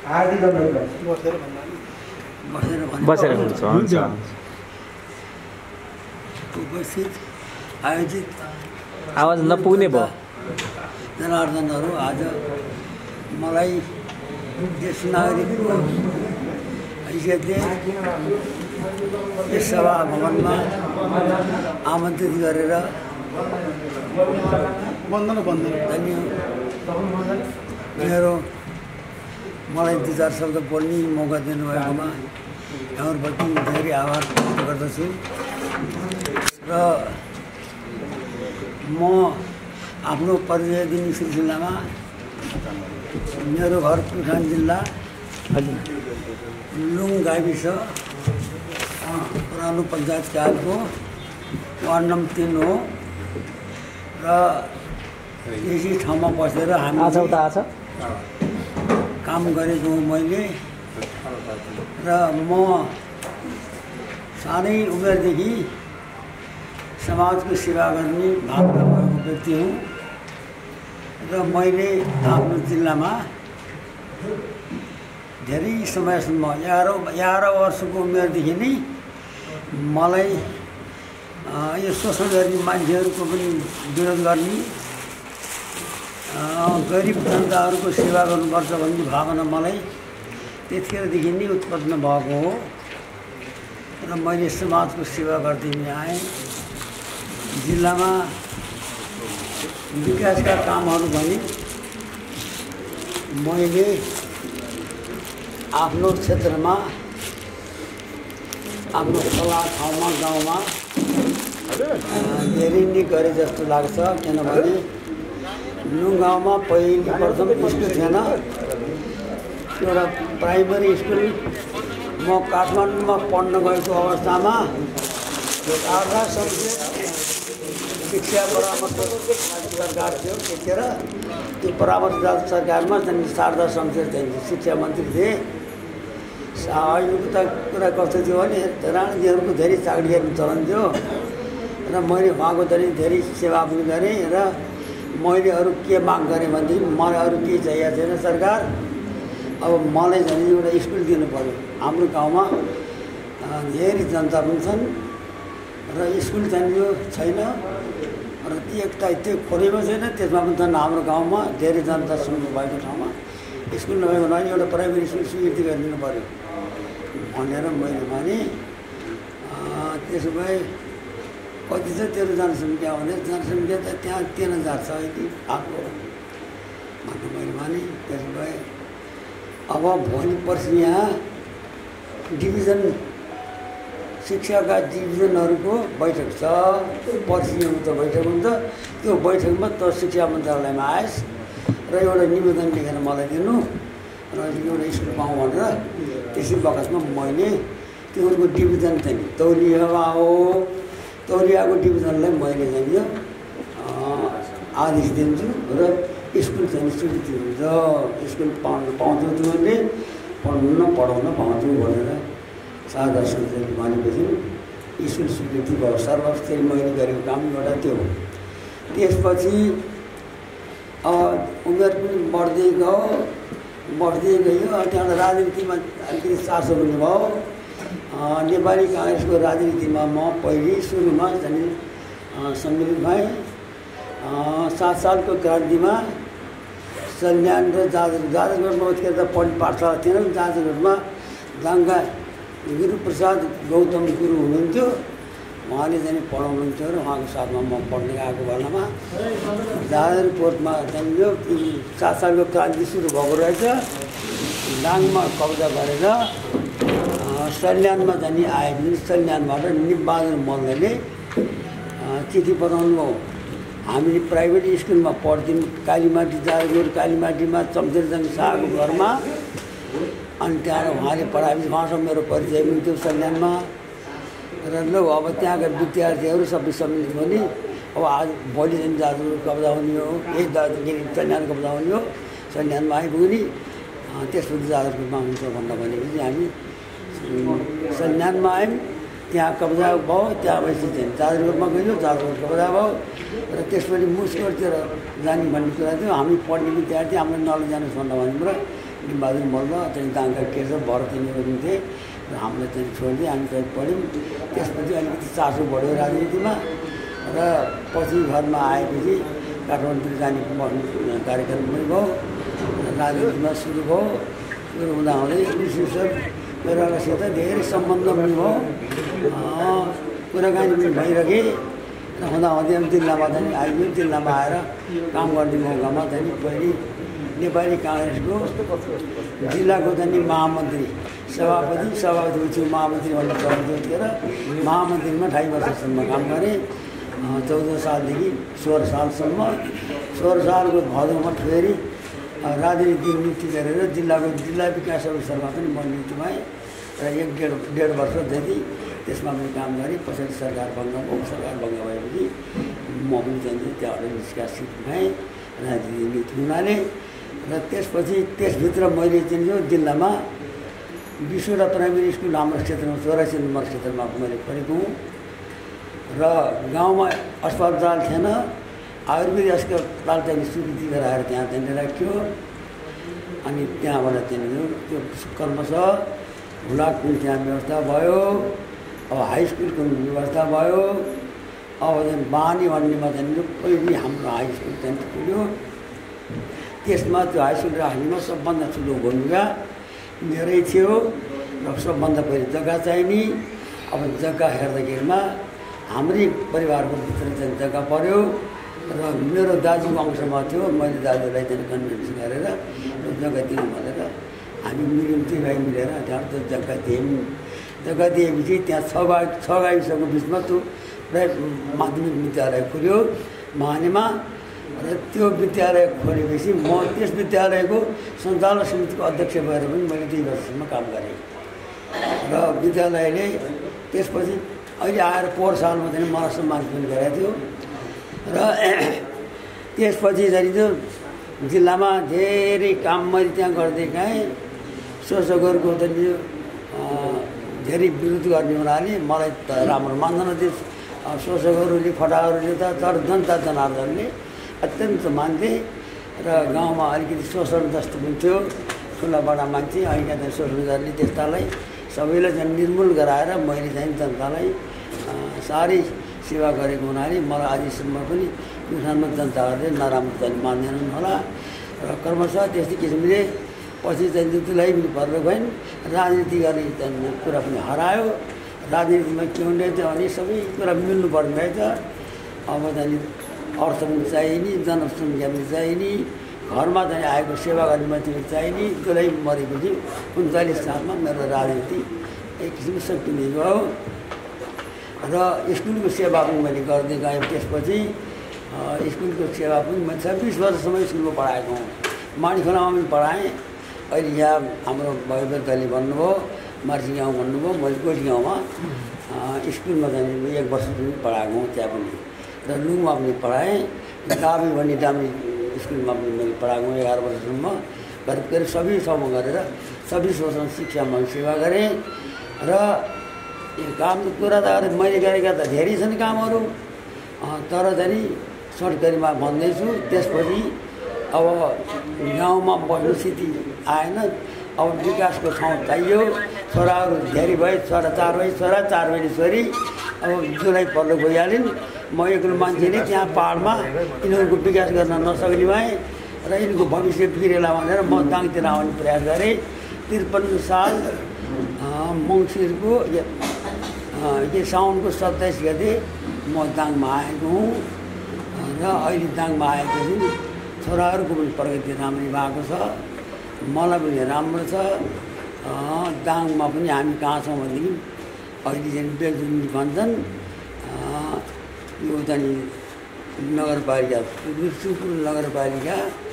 बसेर हुन्छ उपस्थित आयोजित आवाज नपुग्ने भयो जनार्दनहरू आज मलाई देश नागरिकको हैसियतले यस सभा भवनमा आमन्त्रित गरेर मेरो मलाई 2-4 शब्द बोल्ने मौका दिनुभएकोमा यहाँहरूप्रति धेरै आभार व्यक्त गर्दछु र म आफ्नो परिचय दिने सिलसिलामा मेरो घर प्युठान जिल्ला लुङ गाविस पुरानो पञ्चायत कालको वार्ड नम्बर 3 हो र यसै ठाउँमा बसेर हामी काम गरेको मैले र म सानै उमेरदेखि समाजको सेवा गर्ने भावना भएको व्यक्ति हुँ र मैले आफ्नो जिल्लामा धेरै समयसम्म 11 वर्षको उमेरदेखि नै मलाई यो शोषण गर्ने मान्छेहरूको पनि विरोध गर्ने गरिब जनताहरूको सेवा गर्नुपर्छ भन्ने भावना मलाई त्यतिखेरदेखि नै उत्पन्न भएको हो र मैले समाजको सेवा गर्दै नै आएँ जिल्लामा विकासका कामहरू भने मैले आफ्नो क्षेत्रमा आफ्नो खोला ठाउँमा गाउँमा धेरै नै गरे जस्तो लाग्छ किनभने लुङ गाउँमा पहिलो प्रथम स्कुल थिएन एउटा प्राइमरी स्कुल म काठमाडौँमा पढ्न गएको अवस्थामा शारदा शमशेर शिक्षा परामर्श सरकार थियो त्यतिखेर त्यो परामर्श सरकारमा त्यहाँदेखि शारदा शमशेर शिक्षा मन्त्री थिए अहिलेको त कुरा कस्तो थियो भने राणीजीहरूको धेरै चाकरी गर्ने चलन थियो र मैले उहाँको धेरै सेवा पनि गरेँ र मैले अरू के माग गरेँ भनेदेखि मलाई अरू केही चाहिएको छैन सरकार अब मलाई झन् एउटा स्कुल दिनु पऱ्यो हाम्रो गाउँमा धेरै जनता पनि छन् र स्कुल चाहिँ यो छैन र त्यो खोलेको छैन त्यसमा पनि छन् हाम्रो गाउँमा धेरै जनता समूह भएको ठाउँमा स्कुल नभएको हुनाले एउटा प्राइमेरी स्कुल स्वीकृति गरिदिनु पऱ्यो भनेर मैले भने त्यसो भए कति छ तेरो जनसङ्ख्या भने जनसङ्ख्या त त्यहाँ 3000 छ अहिले आएको भन्नु मैले भने त्यसो भए अब भोलि पर्सि यहाँ डिभिजन शिक्षाका डिभिजनहरूको बैठक छ पर्सि त बैठक हुन्छ त्यो बैठकमा त शिक्षा मन्त्रालयमा आएस् र एउटा निवेदन लेखेर मलाई दिनु र एउटा स्कुल पाऊँ भनेर त्यसै बखतमा मैले त्योहरूको डिभिजन चाहिँ तौलिया हो तौलियाको डिभिजनलाई मैले चाहिँ यो आदेश दिन्छु र स्कुल चाहिँ स्वीकृति हुन्छ स्कुल पाउँछौ तिमीले पढाउन पाउँछौ भनेर शारदा शमशेरले भनेपछि स्कुल स्वीकृति भयो सर्वस्तरीय मैले गरेको काम एउटा त्यो हो त्यसपछि उमेर पनि बढ्दै गयो त्यहाँबाट राजनीतिमा अलिकति चासो पनि भयो नेपाली काङ्ग्रेसको राजनीतिमा म पहिले सुरुमा चाहिँ सम्मिलित भएँ 7 सालको क्रान्तिमा सल्यान र जाजरकोटमा उत्खेर त पढ्ने पाठशाला थिएन जाजरकोटमा दाङ्गा गुरुप्रसाद गौतम गुरु हुनुहुन्थ्यो उहाँले चाहिँ पढाउनुहुन्थ्यो र उहाँको साथमा म पढ्ने आएको बेलामा जाजरकोटमा चाहिँ यो 7 सालको क्रान्ति सुरु भएको रहेछ दाङमा कब्जा गरेर सल्यानमा जाने आएपछि सल्यानबाट निबहादुर मल्लले चिठी पठाउनु भयो हामीले प्राइभेट स्कुलमा पढ्थ्यौँ कालीमाटी जाजरकोट कालीमाटीमा चम्चेरजङ शाहको घरमा अनि त्यहाँ उहाँले पढाएपछि उहाँसँग मेरो परिचय पनि थियो सल्यानमा र ल अब त्यहाँका विद्यार्थीहरू सबै सम्मिलित भने अब आज भोलि चाहिँ जाजरकोट कब्जा हुने हो सल्यान कब्जा हुने हो सल्यानमा आइपुग्ने त्यसपछि जाजरकोटमा हुन्छ भनेर भनेपछि हामी सल्यानमा आयौँ त्यहाँ कब्जा भयो त्यहाँपछि चाहिँ जाजरकोटमा गयो जाजरकोट कब्जा भयो र त्यसपछि मुस्कोटतिर जाने भन्ने कुरा थियो हामी पढ्ने विद्यार्थी हाम्रो नलजानुहोस् भनेर भन्नुभयो बहादुर मल्ल चाहिँ दाङका केशव भरत यिनीहरू हुन्थे र हामीलाई चाहिँ छोडिदिए हामी चाहिँ पढ्यौँ। त्यसपछि अलिकति चासो बढ्यो राजनीतिमा र पछि घरमा आएपछि काठमाडौँ जाने बस्ने कार्यक्रम पनि भयो। राजनीतिमा सुरु भयो। सुरु हुँदा हुँदै विशेष मेरोसित धेरै सम्बन्ध पनि भयो, कुराकानी पनि भइरहे र हुँदा हुँदै जिल्लामा चाहिँ आइयो। जिल्लामा आएर काम गर्ने मौकामा चाहिँ पहिले नेपाली काङ्ग्रेसको जिल्लाको चाहिँ महामन्त्री सभापति छु महामन्त्री भन्ने चल्थ्यो त्यतिखेर। महामन्त्रीमा 2.5 वर्षसम्म काम गरेँ, 14 सालदेखि 16 सालसम्म। 16 सालको भदौमा फेरि राजनीतिक नियुक्ति गरेर जिल्ला विकास अफिसरमा पनि म नियुक्ति भएँ र 1.5 वर्ष जति त्यसमा पनि काम गरेँ। पछाडि सरकार भङ्ग भयो। सरकार भङ्ग भएपछि म पनि चाहिँ त्यहाँबाट निष्कासित भएँ राजनीतिक नियुक्ति हुनाले। र त्यसपछि त्यसभित्र मैले चाहिँ यो जिल्लामा 20वटा प्राइमेरी स्कुल हाम्रो क्षेत्रमा 84 नम्बर क्षेत्रमा मैले पढेको हुँ र गाउँमा अस्पताल थिएन। आयुर्वेदिक अस्पताल चाहिँ स्वीकृति गराएर त्यहाँ चाहिँ राख्यो। अनि त्यहाँबाट चाहिँ त्यो क्रमशः हुलाक पनि त्यहाँ व्यवस्था भयो। अब हाई स्कुलको व्यवस्था भयो। अब चाहिँ बानी भन्नेमा चाहिँ पहिले हाम्रो हाई स्कुल चाहिँ पुग्यो। त्यसमा त्यो हाई स्कुल राख्नेमा सबभन्दा ठुलो भूमिका मेरै थियो र सबभन्दा पहिले जग्गा चाहिने। अब जग्गा हेर्दाखेरिमा हाम्रै परिवारको भित्र चाहिँ जग्गा पऱ्यो र मेरो दाजुको अंशमा थियो। मैले दाजुलाई चाहिँ कन्भिन्स गरेर जग्गा दिउँ भनेर हामी मिल्यौँ। 3 भाइ मिलेर त्यहाँ त्यो जग्गा दियौँ। जग्गा दिएपछि त्यहाँ 6 गाविसको बिचमा त्यो माध्यमिक विद्यालय खुल्यो महानेमा। र त्यो विद्यालय खोलेपछि म त्यस विद्यालयको सञ्चालक समितिको अध्यक्ष भएर पनि मैले 2 वर्षसम्म काम गरेँ। र विद्यालयले त्यसपछि अहिले आएर पोहोर सालमा चाहिँ मलाई सम्मान पनि गरेको थियो। र त्यसपछि चाहिँ त्यो जिल्लामा धेरै काम मैले त्यहाँ गर्दै गएँ। शोषकहरूको चाहिँ धेरै विरोध गर्ने हुनाले मलाई त राम्रो मान्दैन त्यो शोषकहरूले फटाहरूले त। तर जनता जनार्दनले अत्यन्त मान्थे र गाउँमा अलिकति शोषण जस्तो पनि थियो। ठुला बडा मान्छे अहिले चाहिँ शोषण गर्ने त्यस्तालाई सबैलाई चाहिँ निर्मूल गराएर मैले चाहिँ जनतालाई साह्रै सेवा गरेको हुनाले मलाई आजसम्म पनि यो ठाउँमा जनताहरूले नराम्रो चाहिँ मान्दैनन् होला। र क्रमशः त्यस्तै किसिमले पछि चाहिँ त्यसलाई पनि पर्व भइन्। राजनीति गर्ने चाहिँ कुरा पनि हरायो। राजनीतिमा के हुने थियो भने सबै कुरा मिल्नुपर्ने रहेछ। अब चाहिँ अर्थ पनि चाहिने, जनसङ्ख्या पनि चाहिने, घरमा चाहिँ आएको सेवा गर्ने मान्छे पनि चाहिने। त्यसलाई मरेपछि 39 सालमा मेरो राजनीति एक किसिमको सकिने गयो र स्कुलको सेवा पनि मैले गर्दै गएँ। त्यसपछि स्कुलको सेवा पनि मैले 26 वर्षसम्म स्कुलमा पढाएको हुँ। माणिखोलामा पनि पढाएँ। अहिले यहाँ हाम्रो भैरवले भन्नुभयो, मार्सी गाउँ भन्नुभयो, मैले गोठी गाउँमा स्कुलमा चाहिँ 1 वर्ष पनि पढाएको हुँ त्यहाँ पनि। र लुङमा पनि पढाएँ। डाबी भन्ने डामी स्कुलमा पनि मैले पढाएको हुँ 11 वर्षसम्म। करिब सबै ठाउँमा गरेर 26 वर्षसम्म शिक्षामा सेवा गरेँ। र यो कामको कुरा त मैले गरेका त धेरै छन् कामहरू, तर चाहिँ सर्टकरीमा भन्दैछु। त्यसपछि अब गाउँमा बस्ने स्थिति आएन। अब विकासको ठाउँ चाहियो। छोराहरू धेरै भए, छोरा 4 भए छोरा, 4 भए छोरी। अब जुलाई पल्लो गइहालिन्। म एक्लो मान्छेले त्यहाँ पाहाडमा यिनीहरूको विकास गर्न नसक्ने भएँ र यिनको भविष्य बिग्रेला भनेर म दाङतिर आउने प्रयास गरेँ। 53 साल मङ्सिरको साउनको 27 गते म दाङमा आएको हुँ। र अहिले दाङमा आएपछि छोराहरूको पनि प्रगति राम्रै भएको छ, मलाई पनि राम्रो छ। दाङमा पनि हामी कहाँ छौँ भनेदेखि अहिले चाहिँ बेलजुङ भन्छन् यो चाहिँ नगरपालिका, सुकुल नगरपालिका